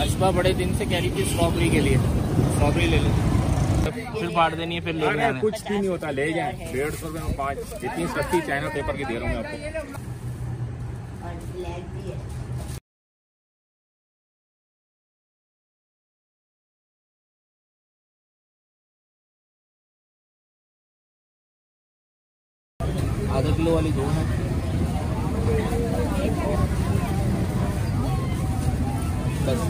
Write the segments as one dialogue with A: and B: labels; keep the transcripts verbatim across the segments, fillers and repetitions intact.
A: अशबा बड़े दिन से कह रही थी स्ट्रॉबेरी के लिए, स्ट्रॉबेरी ले लो, फिर बांट देनी है, फिर ले लेना।
B: कुछ भी नहीं होता, ले जाए। डेढ़ सौ रुपये में पाँच, इतनी सस्ती चाइना पेपर की दे रहा हूँ मैं आपको।
A: आधा किलो वाली दो है। बस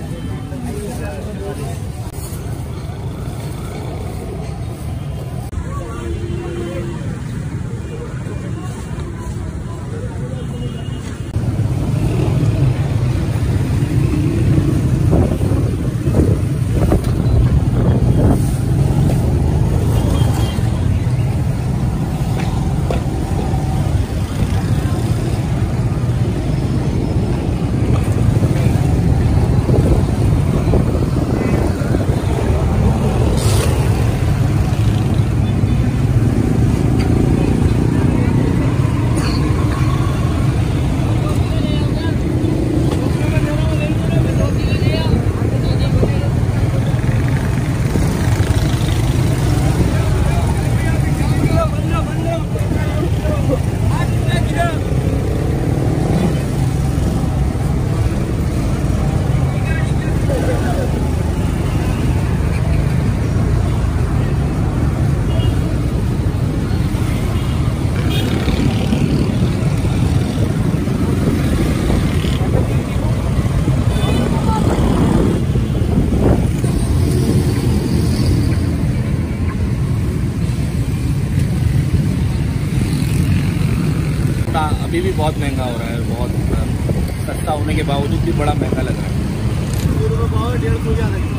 A: अभी भी बहुत महंगा हो रहा है, बहुत सस्ता होने के बावजूद भी बड़ा महंगा लग रहा है। डेढ़ सौ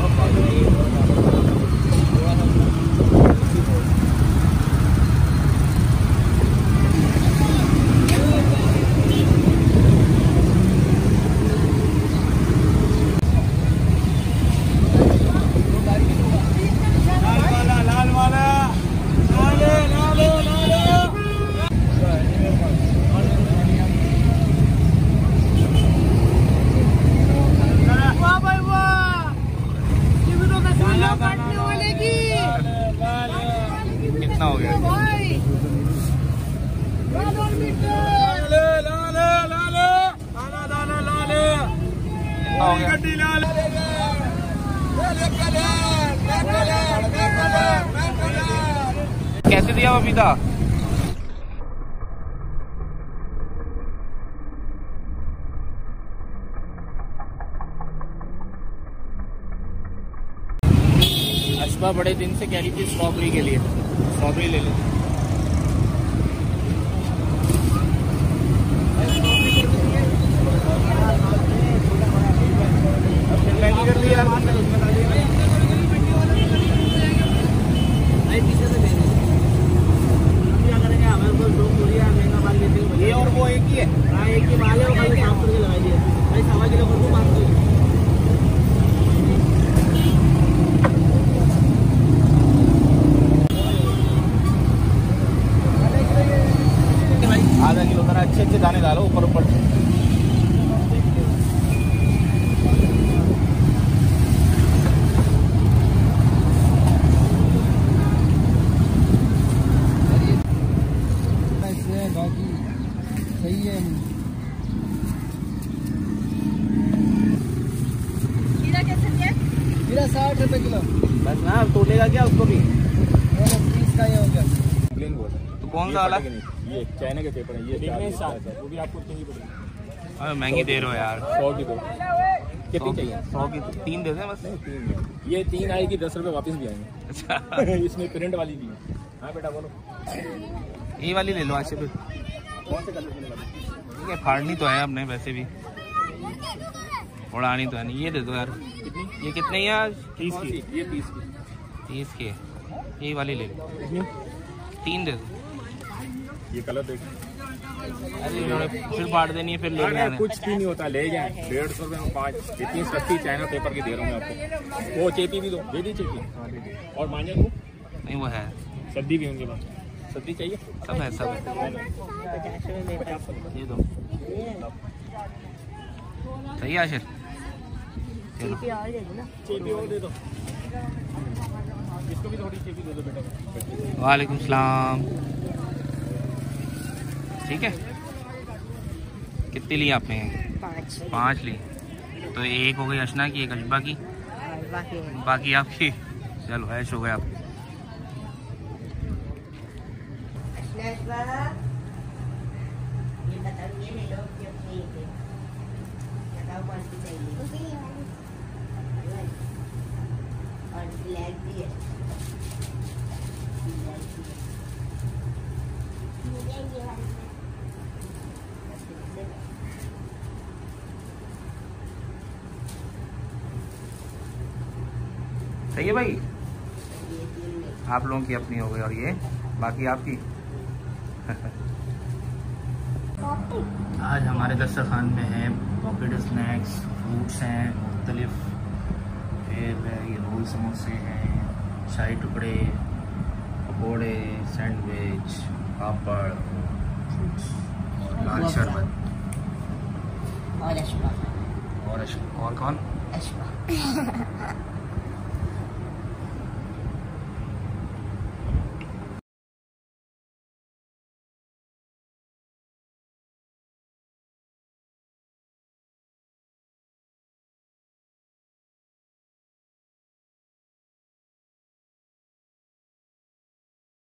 A: कितना हो गया? कैसे दिया पपीता? अशबा बड़े दिन से कह रही थी स्ट्रॉबेरी के लिए, स्ट्रॉबेरी ले लो। ये और वो एक ही है। हाँ एक ही माल है, वो खाली साफ करके लगाइए भाई। सवा किलो कर दूँ, बात करिए। आधा किलो करा, अच्छे अच्छे दाने डालो ऊपर ऊपर। सही है। खीरा कैसे दिया? खीरा साठ रुपए किलो। बस ना तोड़ेगा क्या उसको भी? तीस का ये हो गया। प्लेन बोल तो कौन सा वाला? ये चाइना के पेपर है, ये वो भी आपको इतनी ही पड़ेगी। अरे महंगी दे रहे हो यार। सौ की दो। कितनी चाहिए? सौ की तीन दे दें बस। नहीं तीन, ये तीन आएगी, दस रुपए वापस भी आएंगे। अच्छा इसमें प्रिंट वाली भी है। हाँ बेटा बोलो। ये वाली ले लो आज से। फिर कौन से कलर की वाली? ठीक है, फाड़नी तो है अपने वैसे भी, उड़ानी तो है नहीं। ये दे दो यार। कितनी? ये कितने ही आज? तीस की। ये तीस की। तीस की ये वाली ले लो। तीन दे दो। ये कलर देखो। अरे फिर बांट देनी है, फिर ले लेना। कुछ भी नहीं होता, ले जाए। डेढ़ सौ रुपये में पाँच, इतनी सस्ती चाइना पेपर की दे रहा हूँ मैं आपको। वो चेपी भी दो, दे दी चेपी। और मांझा को नहीं, वो है सब्जी भी होंगे बस। सब्जी चाहिए? सब है, सब है। ये दो सही है आशिर।
C: चेपी और दे दो ना,
A: चेपी और दे दो, इसको भी थोड़ी चेपी दे दो बेटा।
D: वालेकुम सलाम। ठीक है, कितनी ली आपने?
C: पाँच।
D: पाँच ली, तो एक हो गई अशना की, एक अशबा की,
C: बाकी
D: बाकी आपकी। चलो ऐश हो गया आप।
C: ये बताओ, ये ले लो कि अपनी ये बताओ कौन सी चाहिए। और ब्लैक भी है,
D: सही है भाई, आप लोगों की अपनी हो गई और ये बाकी आपकी। आज हमारे दस्तरखान में है पॉकेट स्नैक्स, फ्रूट्स हैं मुख्तलिफ, फिर ये रोल समोसे हैं, शाही टुकड़े, पकौड़े, सैंडविच, पापड़, फ्रूट्स और लाल शरबत
C: और अशबा
D: और अश- और कौन?
C: अशबा